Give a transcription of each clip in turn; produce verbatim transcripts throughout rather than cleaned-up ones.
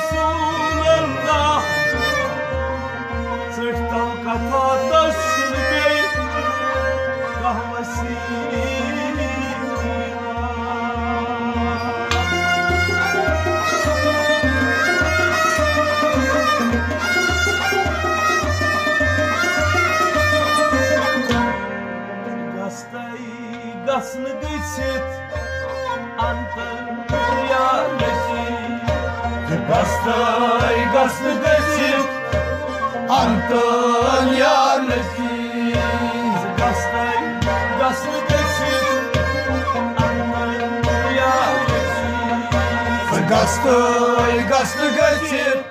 Resulallah Sırttan katadasın bey kahvesi Gasını geçit Antalya leşi Gastay gasını geçit Antalya leşi Gastay gasını geçit Antalya leşi Gastay gasını geçit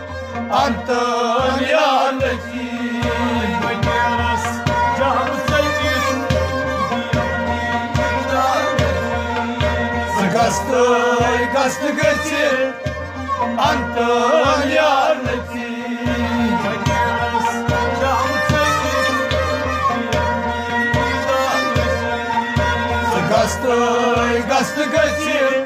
Antalya leşi Gastay gastı geçir Antalya leşi Gastay gastı geçir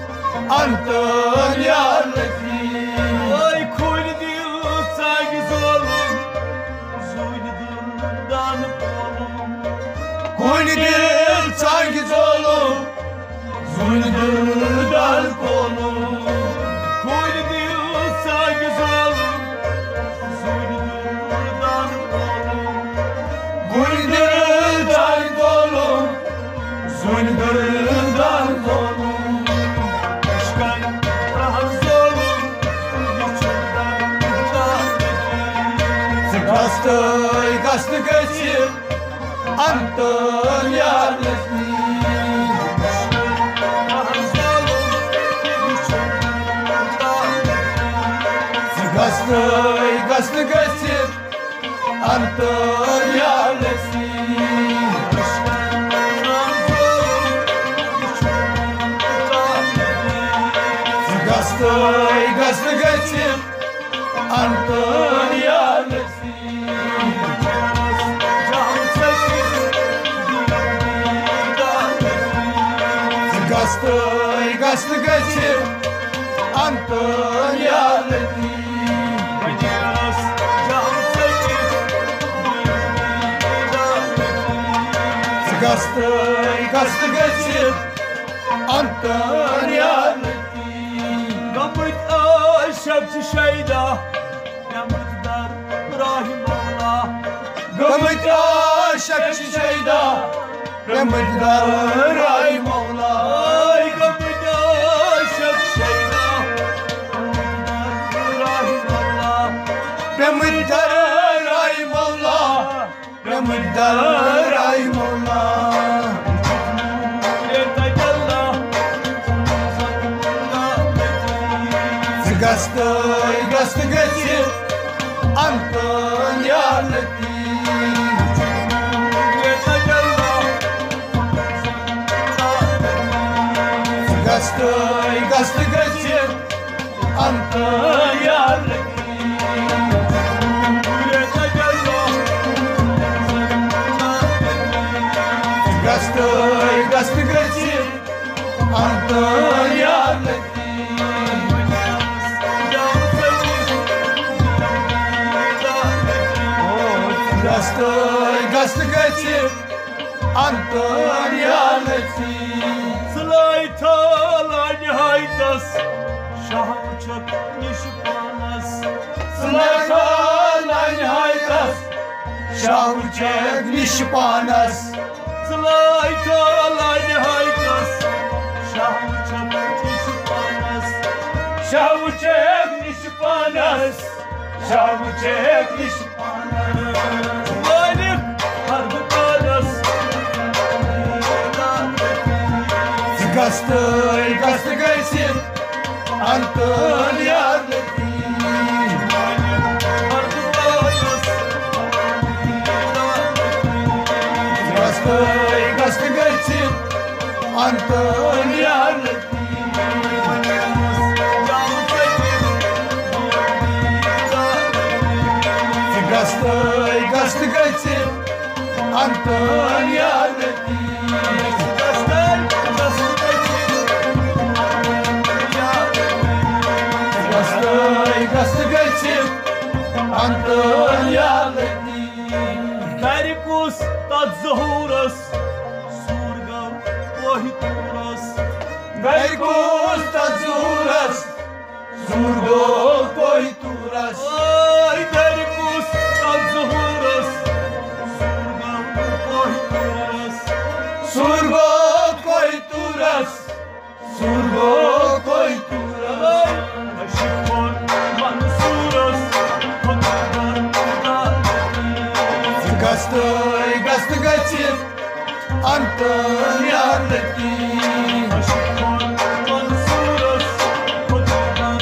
Antalya leşi Ay koynu diyor saygız oğlum Zuynudundan oğlum Koynu diyor saygız oğlum Zuynudundan oğlum Koynu diyor saygız oğlum Zuynudundan oğlum Koynudundan oğlum Zuynudundan oğlum Aşkay rahatsız oğlum Geçirden dağdaki Gastay gastı geçir Antalya leşi Gastay gastı geçir Antalya leşi Gastay gastı geçir Antalya leşi Gastay gastı geçir Antalya leşi Gastay gastı geçir Antalya leşi Gamıt aşapçı şeyda Gamıtlar İbrahim oğla Gamıt aşapçı şeyda Gamıtlar İbrahim oğla Ay gamıt aşapçı şeyda Gamıtlar İbrahim oğla Gamıtlar İbrahim oğla Gamıtlar İbrahim oğla Gastay gastı geçir Antalya leşi Gastay gastı geçir Antalya leşi Gastay gastı geçir Antalya leşi Gastay gastı geçir Antalya leşi Sılay talay haydas Şah uçak nişipanas Sılay talay haydas Şah uçak nişipanas Sılay talay haydas Şah uçak nişipanas Şah uçak nişipanas Şah uçak nişipanas Gastay gastı geçir Antalya leşi Gastay gastı geçir Antalya leşi Gastay gastı geçir Antalya leşi Gastay Antoniyaleti Perikus Tadzohuras Surga Ohituras Verikus Tazuras Surgo Koituras Ay Perikus Tadzohuras Surga Ohituras Surgo Koituras Surgo Koituras Aşıkor Mansuras Kotular Gastoy Gastı Gaçip Antoniyaleti Aşıkor Mansuras Kotular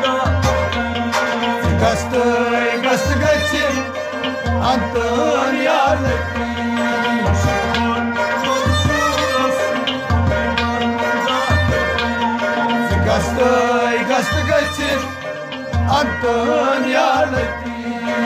Gastoy Gastı Gaçip Antoniyaleti Gastoy Gastı Gaçip Antoniyaleti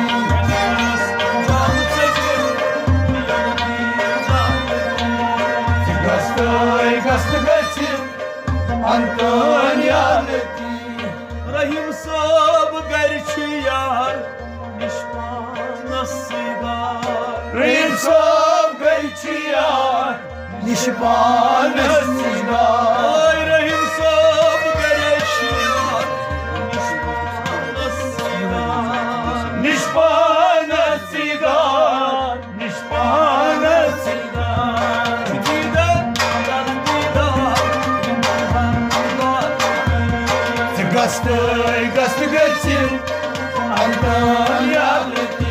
Gastoy Gastı Gaçip Antoniyaleti Rahim sab gerçi yar Nişbana sigar Rahim sab gayçiyar Nişbane sigar Ay Rahim sab gerçi yar Nişbana sigar Nişbane sigar Nişbane sigar Didar dar didar Gastoy Gastı Gaçip Antoniyaleti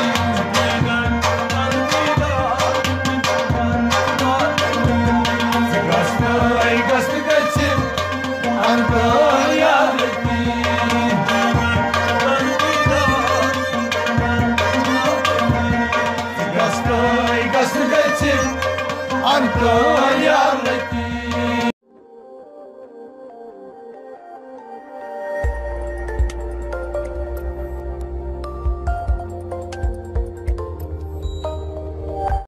Gastoy Gastı Gaçip Antoniyaleti Gastoy Gastı Gaçip Antoniyaleti